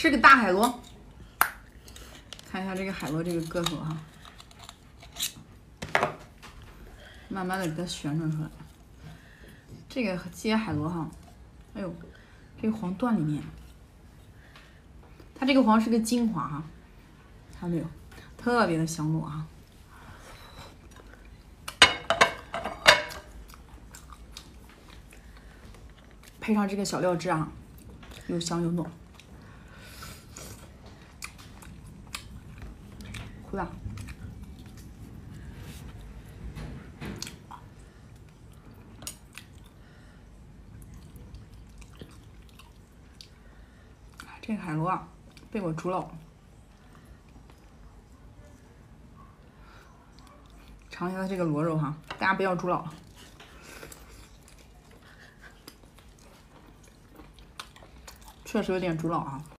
是个大海螺，看一下这个海螺这个个头哈，慢慢的给它旋转出来。这个接海螺哈，哎呦，这个黄断里面，它这个黄是个精华哈，看到没有？特别的香糯啊。 配上这个小料汁啊，又香又糯，苦的。这个海螺啊，被我煮老了。尝一下它这个螺肉哈，大家不要煮老了。 确实有点煮老啊。